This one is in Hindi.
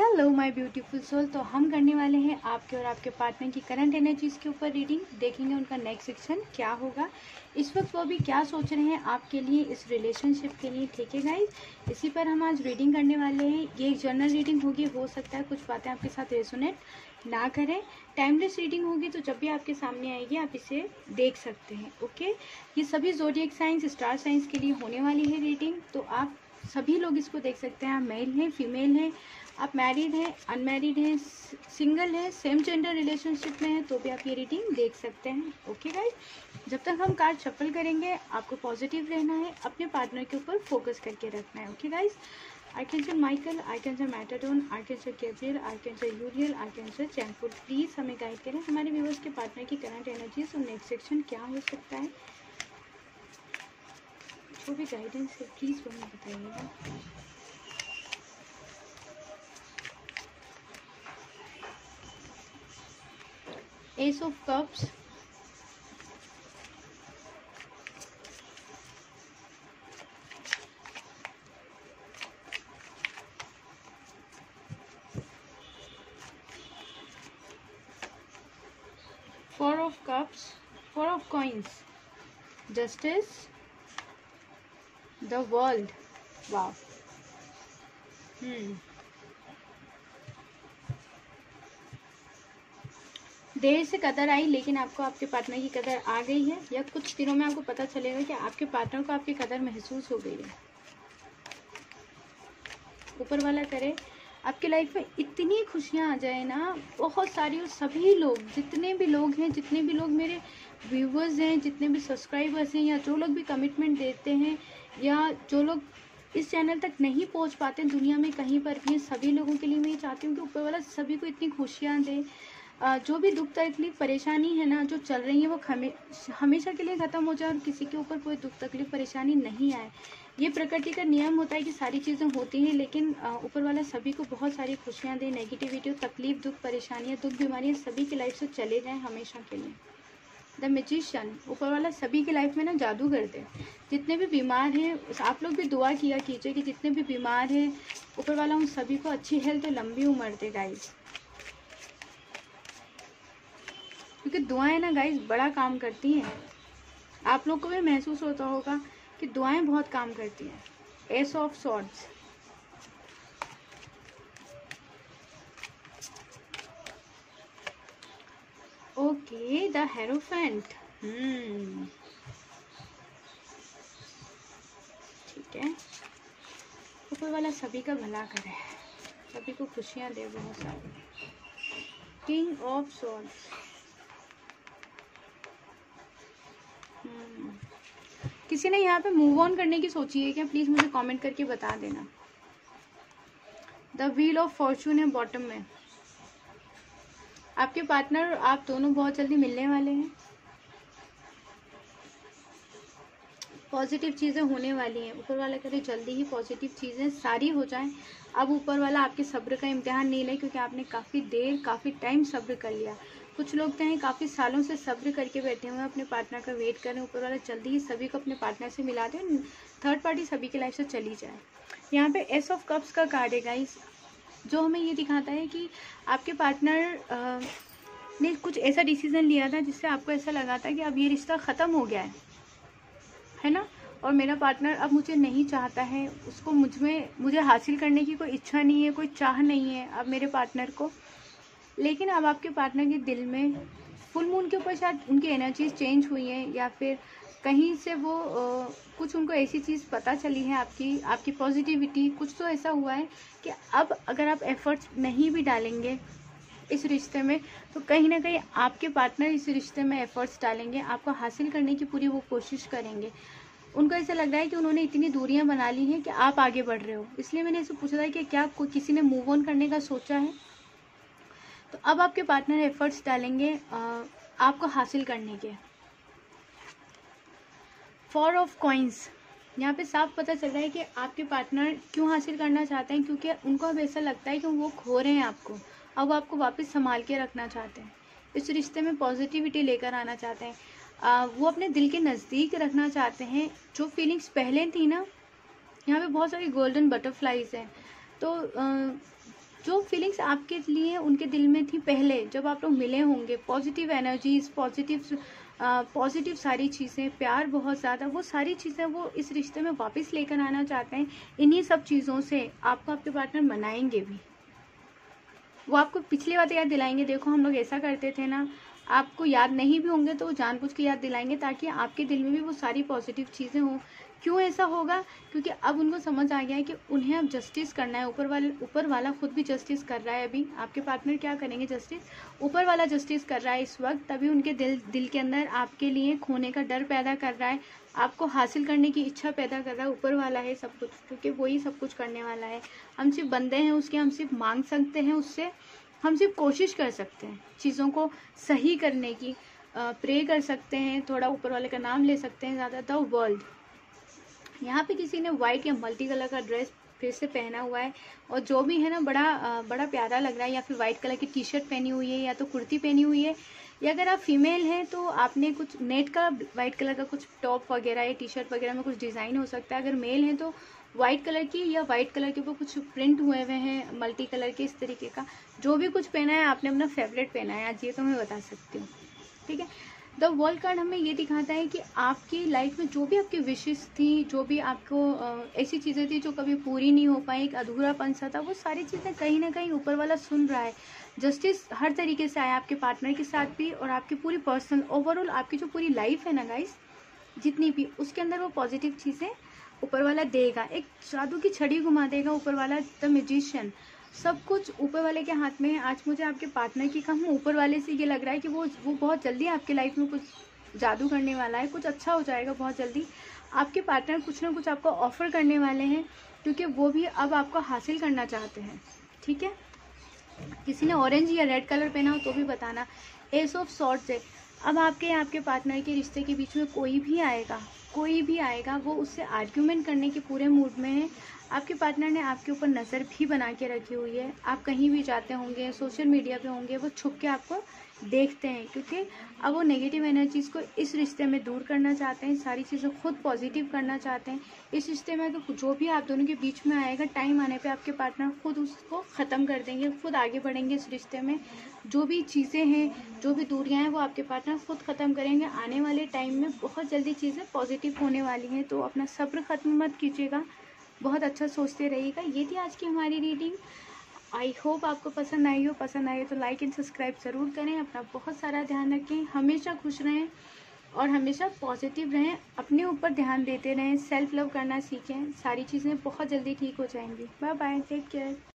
Hello my beautiful soul. तो हम करने वाले हैं आपके और आपके पार्टनर की करंट एनर्जीज के ऊपर रीडिंग। देखेंगे उनका नेक्स्ट सेक्शन क्या होगा, इस वक्त वो भी क्या सोच रहे हैं आपके लिए, इस रिलेशनशिप के लिए। ठीक है गाइज, इसी पर हम आज रीडिंग करने वाले हैं। ये एक जनरल रीडिंग होगी, हो सकता है कुछ बातें आपके साथ रेजोनेट ना करें। टाइमलेस रीडिंग होगी, तो जब भी आपके सामने आएगी आप इसे देख सकते हैं। ओके, ये सभी ज़ोडिएक साइंस, स्टार साइंस के लिए होने वाली है रीडिंग, तो आप सभी लोग इसको देख सकते हैं। आप मेल हैं, फीमेल हैं, आप मैरिड हैं, अनमैरिड हैं, सिंगल हैं, सेम जेंडर रिलेशनशिप में हैं, तो भी आप ये रीडिंग देख सकते हैं। ओके गाइस, जब तक हम कार्ड शफल करेंगे आपको पॉजिटिव रहना है, अपने पार्टनर के ऊपर फोकस करके रखना है। Okay guys, archangel Michael, archangel Metatron, archangel Gabriel, archangel Uriel, archangel Chamuel, please हमें गाइड करें हमारे व्यूअर्स के पार्टनर की करंट एनर्जीज और नेक्स्ट सेक्शन क्या हो सकता है। जो भी गाइडेंस है प्लीज़ वो हमें बताइएगा। Ace of cups, four of cups, four of coins, justice, the world. Wow, देर से कदर आई, लेकिन आपको आपके पार्टनर की कदर आ गई है, या कुछ दिनों में आपको पता चलेगा कि आपके पार्टनर को आपकी कदर महसूस हो गई है। ऊपर वाला करे आपकी लाइफ में इतनी खुशियाँ आ जाए ना, बहुत सारी। और सभी लोग, जितने भी लोग हैं, जितने भी लोग मेरे व्यूवर्स हैं, जितने भी सब्सक्राइबर्स हैं, या जो लोग भी कमिटमेंट देते हैं, या जो लोग इस चैनल तक नहीं पहुंच पाते दुनिया में कहीं पर भी, सभी लोगों के लिए मैं ये चाहती हूँ कि ऊपर वाला सभी को इतनी खुशियाँ दे। जो भी दुख तकलीफ परेशानी है ना जो चल रही है, वो हमेशा के लिए ख़त्म हो जाए और किसी के ऊपर कोई दुख तकलीफ परेशानी नहीं आए। ये प्रकृति का नियम होता है कि सारी चीज़ें होती हैं, लेकिन ऊपर वाला सभी को बहुत सारी खुशियाँ दे। नेगेटिविटी, तकलीफ, दुख, परेशानियाँ, दुख, बीमारियाँ सभी की लाइफ से चले जाएँ हमेशा के लिए। द मैजिशियन, ऊपर वाला सभी की लाइफ में ना जादू कर दे। जितने भी बीमार हैं, आप लोग भी दुआ किया कीजिए कि जितने भी बीमार हैं, ऊपर वाला उन सभी को अच्छी हेल्थ और लंबी उम्र दे गाइज, क्योंकि दुआएं ना गाइज बड़ा काम करती हैं। आप लोग को भी महसूस होता होगा कि दुआएं बहुत काम करती हैं। Ace of swords, okay, the hierophant. ठीक है, ऊपर वाला सभी का भला करे, सभी को खुशियां दे बहुत सारी। किंग ऑफ सॉर्ड्स, किसी ने यहाँ पे मूव ऑन करने की सोची है क्या? प्लीज मुझे कमेंट करके बता देना। द व्हील ऑफ फॉर्चून है बॉटम में। आपके पार्टनर और आप दोनों बहुत जल्दी मिलने वाले हैं। पॉजिटिव चीज़ें होने वाली हैं। ऊपर वाला करे जल्दी ही पॉजिटिव चीज़ें सारी हो जाएं। अब ऊपर वाला आपके सब्र का इम्तिहान नहीं ले, क्योंकि आपने काफ़ी टाइम सब्र कर लिया। कुछ लोग तो हैं काफ़ी सालों से सब्र करके बैठे हुए हैं, अपने पार्टनर का वेट करें। ऊपर वाला जल्दी ही सभी को अपने पार्टनर से मिला दें, थर्ड पार्टी सभी की लाइफ से चली जाए। यहाँ पे एस ऑफ कप्स का कार्ड है गाइस, जो हमें ये दिखाता है कि आपके पार्टनर ने कुछ ऐसा डिसीजन लिया था जिससे आपको ऐसा लगा था कि अब ये रिश्ता ख़त्म हो गया है ना, और मेरा पार्टनर अब मुझे नहीं चाहता है, उसको मुझे हासिल करने की कोई इच्छा नहीं है, कोई चाह नहीं है अब मेरे पार्टनर को। लेकिन अब आपके पार्टनर के दिल में फुल मून के ऊपर शायद उनकी एनर्जीज चेंज हुई हैं, या फिर कहीं से वो कुछ उनको ऐसी चीज़ पता चली है, आपकी पॉजिटिविटी, कुछ तो ऐसा हुआ है कि अब अगर आप एफर्ट्स नहीं भी डालेंगे इस रिश्ते में, तो कहीं ना कहीं आपके पार्टनर इस रिश्ते में एफर्ट्स डालेंगे, आपको हासिल करने की पूरी वो कोशिश करेंगे। उनको ऐसा लग रहा है कि उन्होंने इतनी दूरियां बना ली हैं कि आप आगे बढ़ रहे हो। इसलिए मैंने इसे पूछा था कि क्या किसी ने मूव ऑन करने का सोचा है। तो अब आपके पार्टनर एफर्ट्स डालेंगे आपको हासिल करने के। फोर ऑफ कॉइन्स, यहाँ पे साफ पता चल रहा है कि आपके पार्टनर क्यों हासिल करना चाहते हैं, क्योंकि उनको अब ऐसा लगता है कि वो खो रहे हैं आपको, अब आपको वापस संभाल के रखना चाहते हैं, इस रिश्ते में पॉजिटिविटी लेकर आना चाहते हैं। वो अपने दिल के नज़दीक रखना चाहते हैं। जो फीलिंग्स पहले थी ना, यहाँ पे बहुत सारी गोल्डन बटरफ्लाइज हैं, तो जो फीलिंग्स आपके लिए उनके दिल में थी पहले जब आप लोग मिले होंगे, पॉजिटिव एनर्जीज, पॉजिटिव सारी चीज़ें, प्यार बहुत ज़्यादा, वो सारी चीज़ें वो इस रिश्ते में वापस लेकर आना चाहते हैं। इन्हीं सब चीज़ों से आपको आपके पार्टनर मनाएंगे भी। वो आपको पिछली बातें याद दिलाएंगे, देखो हम लोग ऐसा करते थे ना, आपको याद नहीं भी होंगे तो वो जानबूझ के याद दिलाएंगे ताकि आपके दिल में भी वो सारी पॉजिटिव चीज़ें हों। क्यों ऐसा होगा? क्योंकि अब उनको समझ आ गया है कि उन्हें अब जस्टिस करना है। ऊपर वाला खुद भी जस्टिस कर रहा है। अभी आपके पार्टनर क्या करेंगे? जस्टिस, ऊपर वाला जस्टिस कर रहा है इस वक्त, तभी उनके दिल के अंदर आपके लिए खोने का डर पैदा कर रहा है, आपको हासिल करने की इच्छा पैदा कर रहा है। ऊपर वाला है सब कुछ, क्योंकि वही सब कुछ करने वाला है। हम सिर्फ बंदे हैं उसके, हम सिर्फ मांग सकते हैं उससे, हम सिर्फ कोशिश कर सकते हैं चीज़ों को सही करने की, प्रे कर सकते हैं, थोड़ा ऊपर वाले का नाम ले सकते हैं ज़्यादा। द वर्ल्ड, यहाँ पे किसी ने वाइट या मल्टी कलर का ड्रेस फिर से पहना हुआ है और जो भी है ना बड़ा प्यारा लग रहा है। या फिर वाइट कलर की टी शर्ट पहनी हुई है या तो कुर्ती पहनी हुई है, या अगर आप फीमेल हैं तो आपने कुछ नेट का वाइट कलर का कुछ टॉप वगैरह या टी शर्ट वगैरह में कुछ डिज़ाइन हो सकता है। अगर मेल हैं तो वाइट कलर की या वाइट कलर के ऊपर कुछ प्रिंट हुए हुए हैं मल्टी कलर के, इस तरीके का जो भी कुछ पहना है आपने अपना फेवरेट पहना है आज, ये तो मैं बता सकती हूँ। ठीक है, द वर्ल्ड कार्ड हमें ये दिखाता है कि आपकी लाइफ में जो भी आपकी विशेष थी, जो भी आपको ऐसी चीज़ें थी जो कभी पूरी नहीं हो पाई, एक अधूरापन सा था, वो सारी चीज़ें कहीं ना कहीं ऊपर वाला सुन रहा है। जस्टिस हर तरीके से आया आपके पार्टनर के साथ भी, और आपकी पूरी पर्सनल ओवरऑल आपकी जो पूरी लाइफ है ना गाइस, जितनी भी, उसके अंदर वो पॉजिटिव चीज़ें ऊपर वाला देगा। एक जादू की छड़ी घुमा देगा ऊपर वाला, द मैजिशियन। सब कुछ ऊपर वाले के हाथ में है। आज मुझे आपके पार्टनर की कहूँ, ऊपर वाले से ये लग रहा है कि वो बहुत जल्दी आपकी लाइफ में कुछ जादू करने वाला है, कुछ अच्छा हो जाएगा बहुत जल्दी। आपके पार्टनर कुछ ना कुछ आपको ऑफर करने वाले हैं, क्योंकि वो भी अब आपको हासिल करना चाहते हैं। ठीक है, किसी ने ऑरेंज या रेड कलर पहना हो तो भी बताना। एस ऑफ सॉर्ड्स है। अब आपके पार्टनर के रिश्ते के बीच में कोई भी आएगा, वो उससे आर्ग्यूमेंट करने के पूरे मूड में है। आपके पार्टनर ने आपके ऊपर नज़र भी बना के रखी हुई है। आप कहीं भी जाते होंगे, सोशल मीडिया पे होंगे, वो छुप के आपको देखते हैं, क्योंकि अब वो नेगेटिव एनर्जीज़ को इस रिश्ते में दूर करना चाहते हैं, सारी चीज़ें खुद पॉजिटिव करना चाहते हैं इस रिश्ते में। तो जो भी आप दोनों के बीच में आएगा, टाइम आने पे आपके पार्टनर खुद उसको ख़त्म कर देंगे, खुद आगे बढ़ेंगे इस रिश्ते में। जो भी चीज़ें हैं, जो भी दूरियां हैं, वो आपके पार्टनर खुद ख़त्म करेंगे। आने वाले टाइम में बहुत जल्दी चीज़ें पॉजिटिव होने वाली हैं, तो अपना सब्र ख़त्म मत कीजिएगा, बहुत अच्छा सोचते रहिएगा। ये थी आज की हमारी रीडिंग। आई होप आपको पसंद आई हो। पसंद आई हो तो लाइक एंड सब्सक्राइब ज़रूर करें। अपना बहुत सारा ध्यान रखें, हमेशा खुश रहें और हमेशा पॉजिटिव रहें, अपने ऊपर ध्यान देते रहें, सेल्फ लव करना सीखें। सारी चीज़ें बहुत जल्दी ठीक हो जाएंगी। Bye bye, take care.